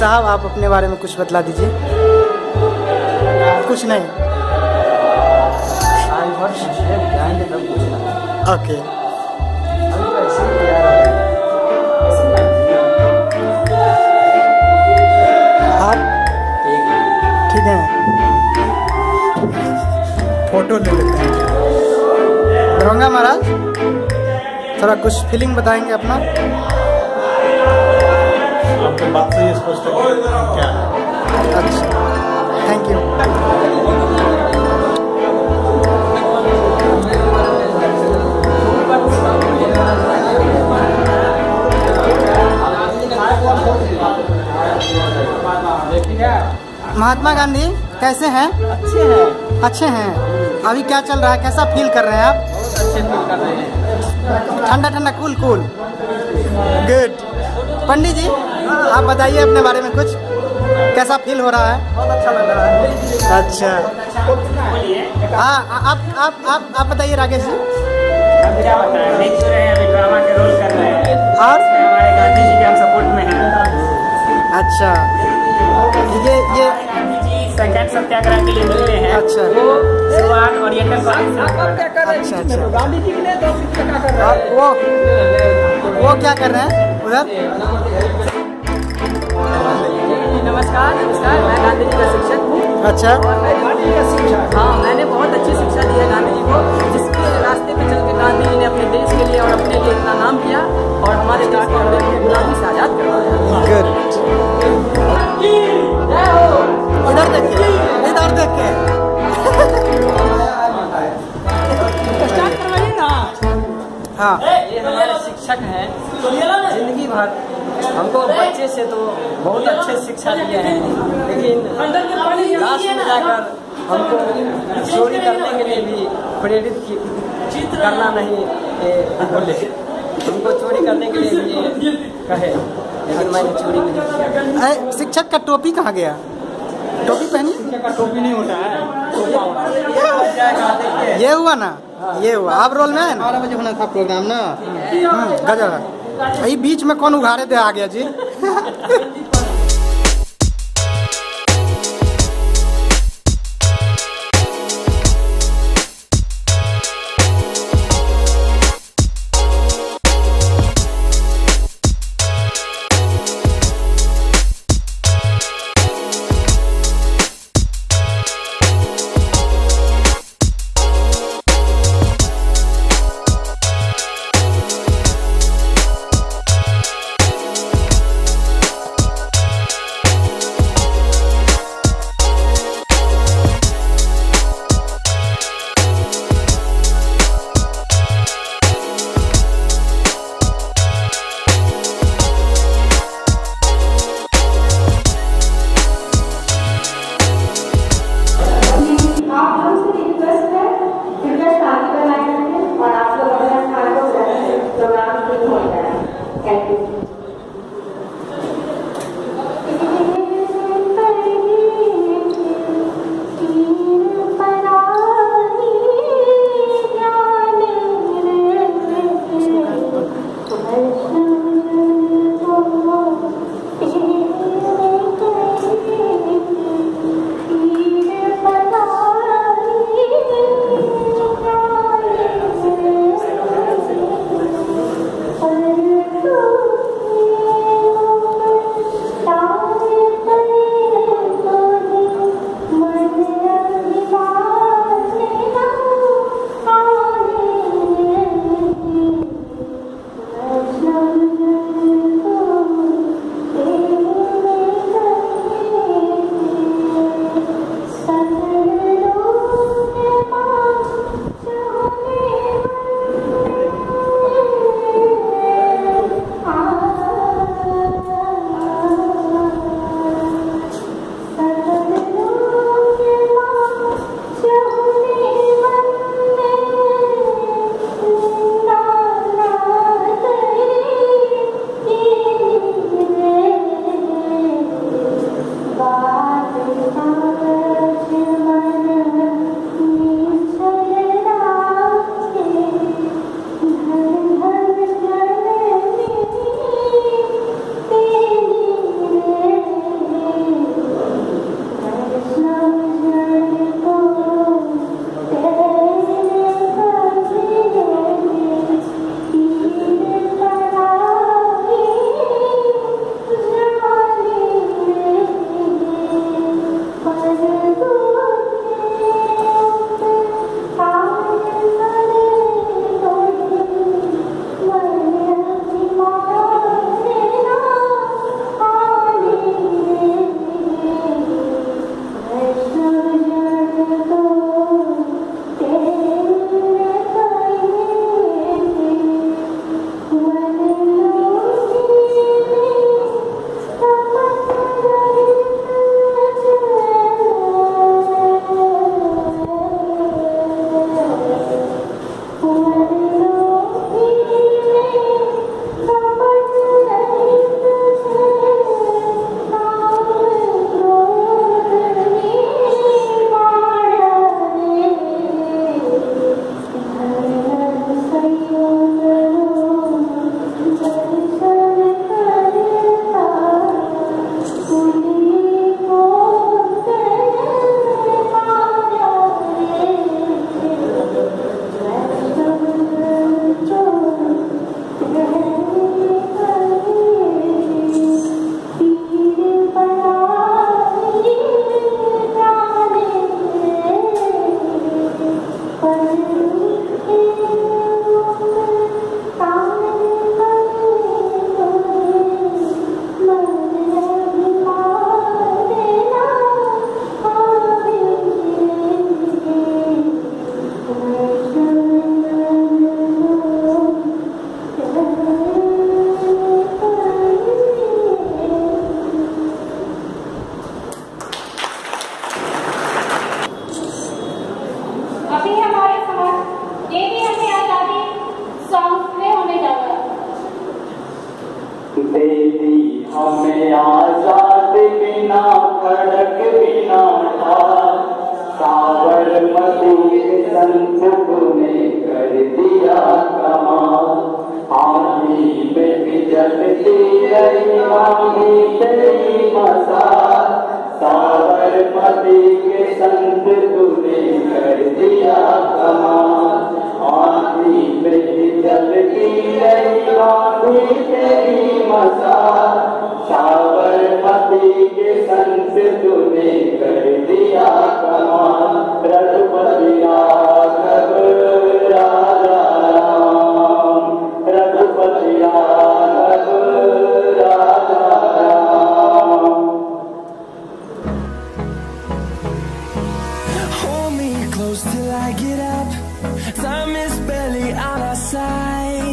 साहब आप अपने बारे में कुछ बतला दीजिए। कुछ नहीं। ओके। आप ठीक है, फोटो ले लेते हैं। दरोगा महाराज थोड़ा कुछ फीलिंग बताएंगे अपना। आपके बात से ये स्पष्ट है क्या है। अच्छा, थैंक यू। महात्मा गांधी कैसे हैं? अच्छे हैं। अच्छे हैं। अभी क्या चल रहा है, कैसा फील कर रहे हैं आप? अच्छे फील कर रहे हैं। ठंडा ठंडा कूल कूल, गुड। पंडित जी आप बताइए अपने बारे में कुछ, कैसा फील हो रहा है? बहुत अच्छा लग रहा है। अच्छा, हाँ आप बताइए राकेश जी। क्या बताएं, देख रहे हैं अभी ड्रामा के रोल कर रहे हैं और हमारे गांधी जी के हम सपोर्ट में हैं। अच्छा, ये गांधी जी सेकंड सत्याग्रह के लिए मिलते हैं। अच्छा। वो शुरुआत और ये अच्छा अच्छा। गांधी जी के लिए तो क्या कर रहे और वो क्या कर रहे हैं उधर? नमस्कार नमस्कार, मैं गांधी जी का शिक्षक हूँ। अच्छा। और मैं गांधी जी का शिक्षक, हाँ मैंने बहुत अच्छी शिक्षा दी है गांधी जी को, जिसके रास्ते पे चल के गांधी जी ने अपने देश के लिए और अपने लिए इतना नाम किया और हमारे देश को गुलामी से आजाद करवाया। गुड। इधर देखिए, इधर देखिए। स्टार्ट करवाइए ना। हाँ, ये हमारे शिक्षक हैं, जिंदगी भर हमको बच्चे से तो बहुत अच्छे शिक्षा दिए हैं, लेकिन लास्ट में जाकर हमको चोरी करने के लिए भी प्रेरित करना नहीं बोले, हमको चोरी करने के लिए भी कहे, लेकिन मैंने चोरी नहीं किया। शिक्षक का टोपी कहाँ गया? टोपी पहनी? शिक्षक का टोपी नहीं होता है, टोपा होता है। ये हुआ ना, ये हुआ। आप रोल में है ना? 12 बजे होना था प्रोग्राम ना। गजब है। यही बीच में कौन उघाड़े दे आ गया जी। अभी हमारे समाज ये भी हमें आजादी सॉन्ग प्ले होने जा रहा है। देवी हमें आजाद बिना खड़क बिना था, साबरमती संत तूने कर दिया कमाल। आंधी में भी जलती रही आंधी तेरी मसाल, साबरमती के संत तूने कर दिया कमाल। आंधी में भी जलती रही आंधी तेरी मसाल, साबरमती के संत तूने कर दिया कमाल। रघुपति राघव राजा राम, रघुपति राघव राजा Ram. Hold me close till I get up. Time is barely on our side.